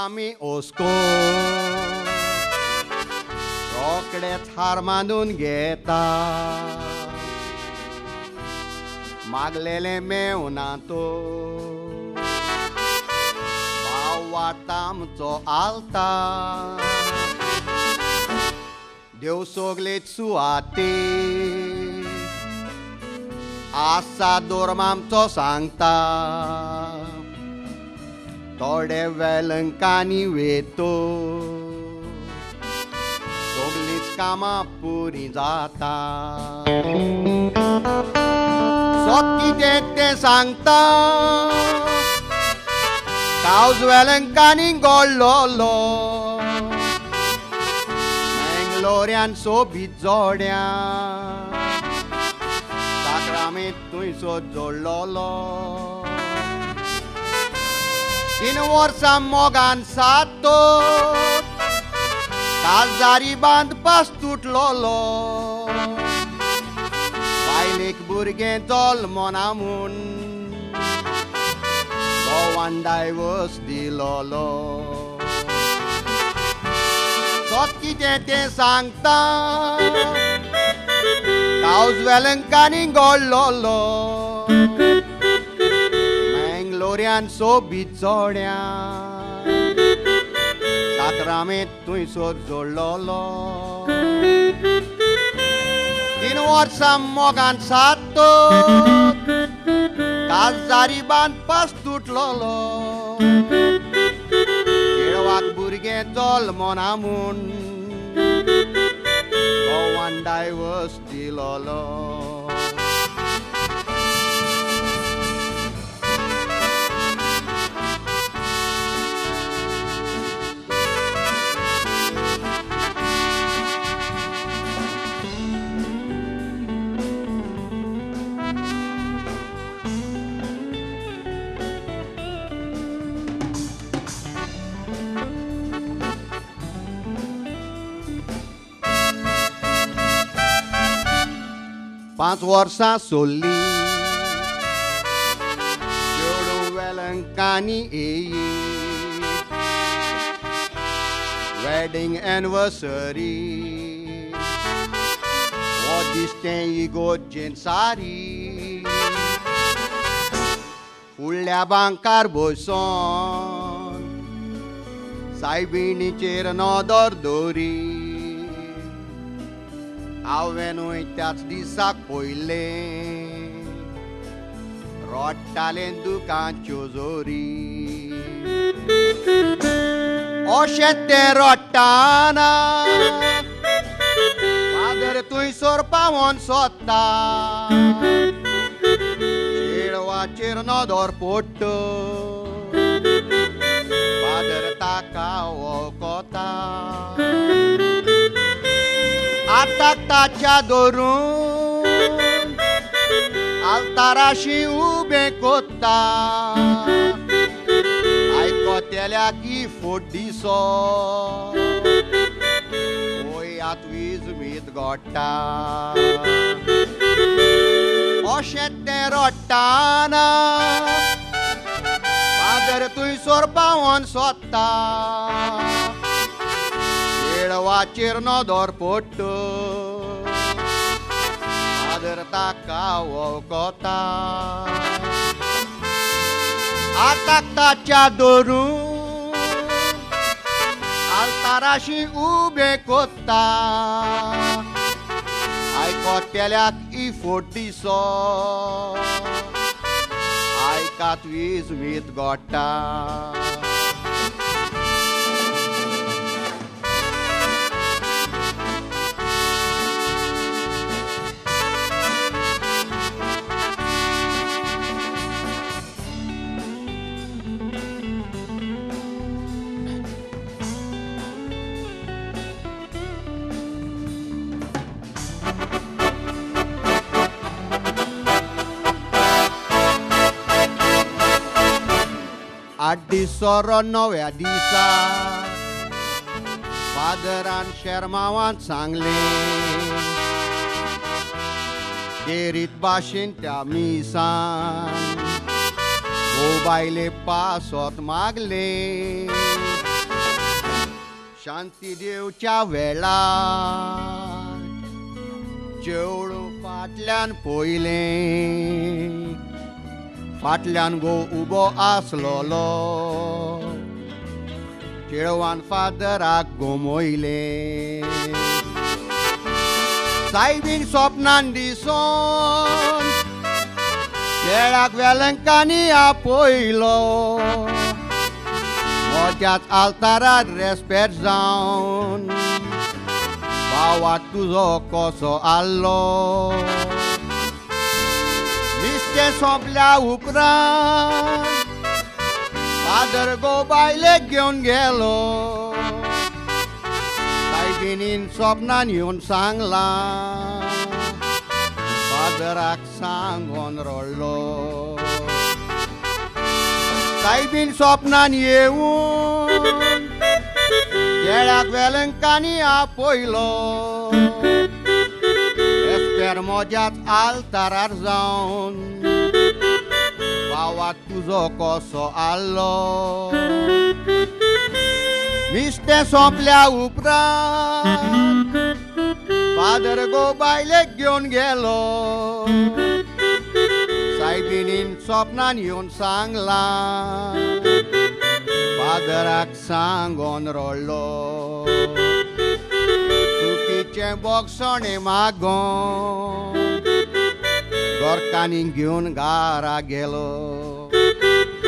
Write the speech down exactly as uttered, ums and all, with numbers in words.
आमी ओस्को रोकडेच हार बांदून घेता मागलेले मेवना तो भाव वाडटा आमचो आलता देव सोगलेच सुवाते आसा दोर्म आमचो सांगता थोडे वेलंकांनी वेतो सोगलींच कामां पुरी जाता सोत कितें तें सांगता कावज वेलंकांनी गोडलोलो मेंगलोऱ्यान सोबीत जोड्या साक्रामेंत थंयसर जोडलोलो तीन वर्सां मोगान सातो काजारी बांदपास तुटलोलो बायलेक भुरगें जल्मना म्हूण घोवान डायवोर्स दिलोलो सोत कितें तें सांगता कावज वेलंकांनी गोडलोलो मेंगलोऱ्यान सोबीत जोड्या साक्रामेंत थंयसर जोडलोलो तीन वर्सां मोगान सातो काजारी बांदपास तुटलोलो केळवाक भुरगें जल्मना म्हूण घोवान डायवोर्स दिलोलो पांच वर्सां सोल्ली चेडूं वेलंकांनी येयी वेडिंग एनिवर्सरी हो दीस तें इगोर्जेन सारी फुडल्या बांकार बसून सायबिणीचेर नदर दवरी हांवेनूय त्याच दिसाक पळयलें रोडटालें दुकानच्यो जोरी अशें तें रोडटाना फादर थंयसर पावोन सोदता चेडवाचेर नदर पडटा फादर ताका वळखता आताक ताच्या धरून आल्ताराशी उबें कोत्ता आयकोतेल्याक ही फोट दिसो वोयात विजमीत घोडटा अशें तें रोडटाना फादर थंयसर पावोन सोदता चेडवाचेर नदर पडटा फादर ताका वळखता आताक ताच्या धरून आल्ताराशी उबें कोत्ता आयकोतेल्याक ही फोट दिसो आयकात विजमीत घोडटा आठ दीस सोरो नव्या दिसा फादरान शर्मावान सांगलें देरीत भाशेन त्या मिसान मोबायले पासोत मागले शांती देवच्या वेळार चेवळो फाटल्यान पयले फाटल्यान गो उबो आसलोलो चेडवान फादराक गोमोयले सायबीन स्वप्नान दिसोन चेड्याक वेलंकांनी आपयलो मोज्याच आल्तारार रेस्पेद जावन भावा तुजो कसो आल्लो नुस्तें सोंपल्या उपरांत फादर गो बायलेक घेवन गेलो सायबीनीन स्वप्नान येवन सांगलां फादराक सांगोन रडलो सायबीन स्वप्नान येवन चेड्याक वेलंकांनी आपयलो रेस्पेर मोज्याच आल्तारार जावन भावा तुजो कसो आल्लो नुस्तें सोंपल्या उपरांत फादर गो बायलेक घेवन गेलो सायबीनीन स्वप्नान येवन सांगलां फादराक सांगोन रडलो चुकीचें बोगसणें मागोन गोरकांनी घेवन घारा गेलो